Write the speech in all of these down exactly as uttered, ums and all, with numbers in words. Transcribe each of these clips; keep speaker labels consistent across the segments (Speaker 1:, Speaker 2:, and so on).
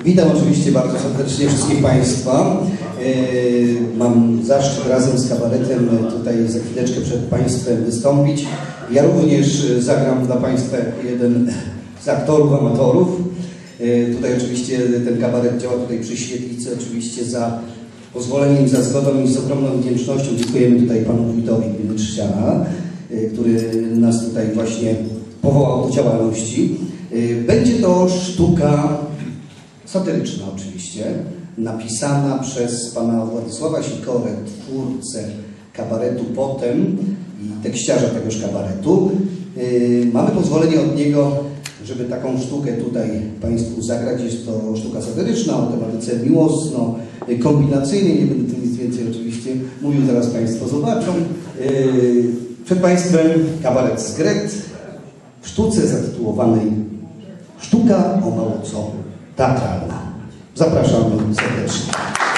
Speaker 1: Witam oczywiście bardzo serdecznie wszystkich Państwa. Mam zaszczyt razem z kabaretem tutaj za chwileczkę przed Państwem wystąpić. Ja również zagram dla Państwa jeden z aktorów, amatorów. Tutaj oczywiście ten kabaret działa tutaj przy Świetlicy, oczywiście za pozwoleniem, za zgodą i z ogromną wdzięcznością dziękujemy tutaj Panu Wójtowi Gminy Trzciana, który nas tutaj właśnie powołał do działalności. Będzie to sztuka satyryczna oczywiście, napisana przez Pana Władysława Sikorę, twórcę kabaretu Potem i tekściarza tegoż kabaretu. Mamy pozwolenie od niego, żeby taką sztukę tutaj Państwu zagrać. Jest to sztuka satyryczna o tematyce miłosno-kombinacyjnej. Nie będę tu nic więcej oczywiście mówił, zaraz Państwo zobaczą. Przed Państwem kabaret z Gret w sztuce zatytułowanej Sztuka o mało co teatralna. Zapraszamy serdecznie.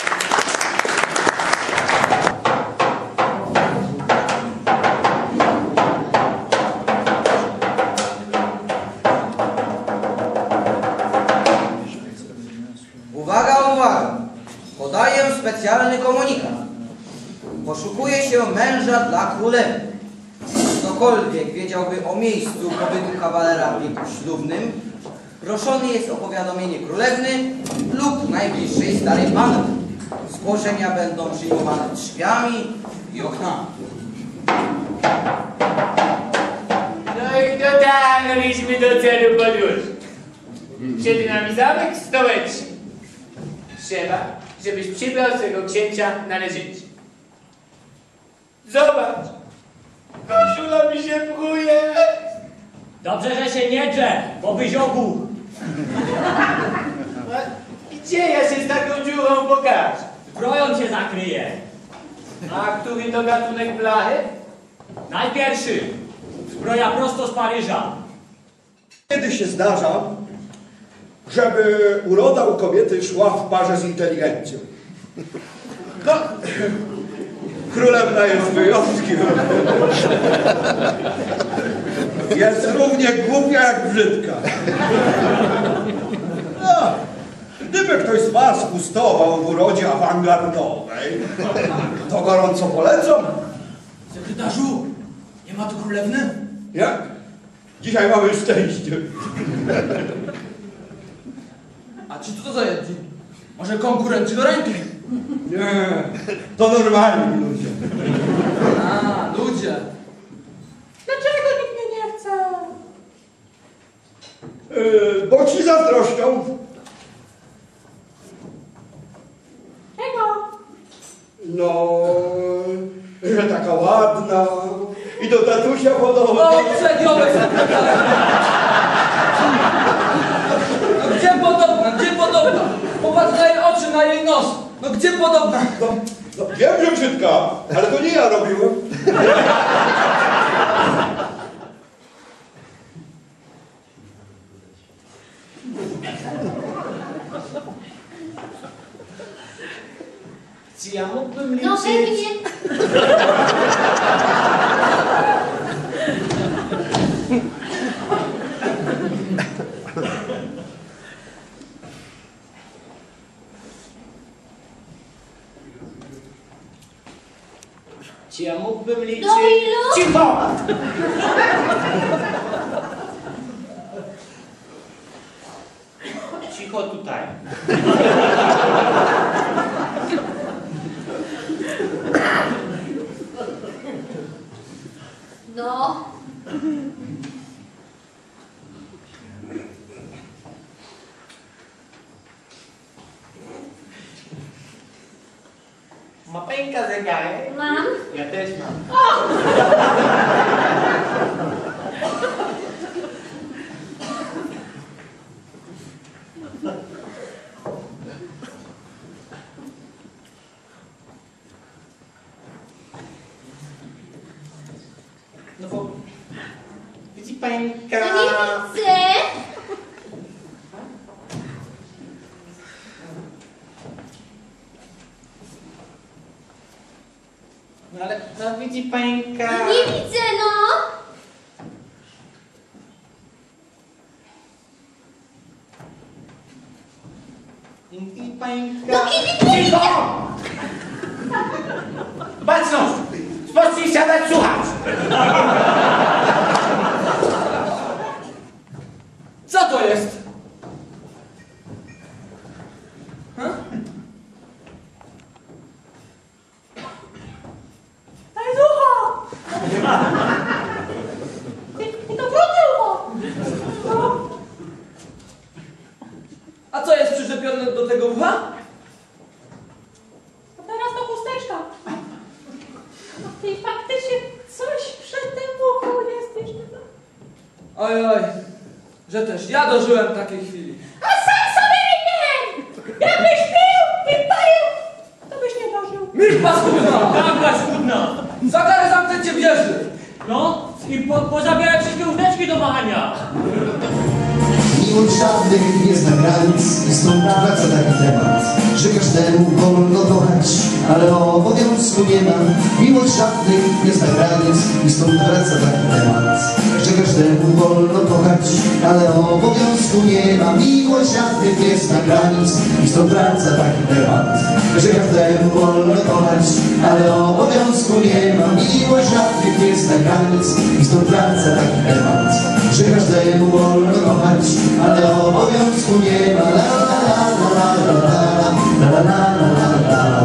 Speaker 2: Uwaga, uwaga! Podaję specjalny komunikat. Poszukuje się męża dla królewny. Ktokolwiek wiedziałby o miejscu pobytu kawalera w wieku ślubnym, proszony jest o powiadomienie królewny lub najbliższej starej panny. Zgłoszenia będą przyjmowane drzwiami i oknami.
Speaker 3: No i dotarliśmy do celu podróży. Przed nami zamek stołeczny. Trzeba, żebyś przybrał swego księcia należycie. Zobacz! Koszula mi się pruje!
Speaker 4: Dobrze, że się nie drze, bo byś ogół.
Speaker 3: Gdzie ja się z taką dziurą pokażę?
Speaker 4: Zbroją cię zakryje.
Speaker 3: A który to gatunek blachy?
Speaker 4: Najpierwszy. Zbroja prosto z Paryża.
Speaker 5: Kiedy się zdarza, żeby uroda u kobiety szła w parze z inteligencją? No, królewna jest wyjątkiem. Jest równie głupia jak brzydka. No, gdyby ktoś z was gustował w urodzie awangardowej, to gorąco polecam.
Speaker 6: Sekretarzu, nie ma tu królewny?
Speaker 5: Jak? Dzisiaj mamy szczęście.
Speaker 6: A czy to za jedni? Może konkurenci do ręki?
Speaker 5: Nie, to normalni ludzie.
Speaker 6: A, ludzie.
Speaker 3: Dlaczego nikt mnie nie chce?
Speaker 5: Yy, bo ci zazdroszczą.
Speaker 3: Czego?
Speaker 5: No, że taka ładna i do tatusia podobna.
Speaker 6: O, przegiąłeś sekretarzu! No gdzie podobna, gdzie podobna? Popatrz na jej oczy, na jej nos. No gdzie podobna?
Speaker 5: No, no, wiem, że brzydka, ale to nie ja robiłem.
Speaker 3: Czy ja mógłbym liczyć?
Speaker 7: No pewnie.
Speaker 3: Czy ja mógłbym liczyć?
Speaker 7: Do ilu?
Speaker 3: Cicho! Cicho tutaj.
Speaker 7: No.
Speaker 3: Ma pęka zegarek?
Speaker 7: Mam.
Speaker 3: Ja też mam. No bo widzi pęka.
Speaker 7: No nie widzę.
Speaker 3: No ale no widzi pęka.
Speaker 7: No nie widzę, no.
Speaker 3: Hańka.
Speaker 7: No kibicuję!
Speaker 3: Cicho! Baczność! Spocznij siadać, słuchać!
Speaker 6: Co to jest? Ha?
Speaker 7: To jest ucho! I to brudne ucho! No.
Speaker 6: A co jest przyczepione do tego ucha?
Speaker 7: To teraz to chusteczka. I faktycznie coś przed tym uchu jest jeszcze.
Speaker 6: Oj, oj, że też ja dożyłem takiej chwili.
Speaker 7: A sam sobie nie! Jakbyś pił i palił, to byś nie dożył.
Speaker 6: Milcz paskudna!
Speaker 4: Taka skudna.
Speaker 6: Za karę zamknięcie wieży!
Speaker 4: No i po, pozabieraj wszystkie łódeczki do machania.
Speaker 1: Miłość żadnych nie zna granic i stąd wraca taki temat, że każdemu wolno kochać, ale obowiązku nie ma. Miłość żadnych nie zna granic i stąd wraca taki temat, że każdemu wolno kochać, ale obowiązku nie ma. Miłość żadnych nie zna granic i stąd wraca taki temat, że każdemu wolno kochać, ale obowiązku nie ma. Miłość żadnych nie zna granic i stąd wraca taki temat, że każdemu wolno kochać, ale obowiązku nie ma. La la la la la la la la la la la la.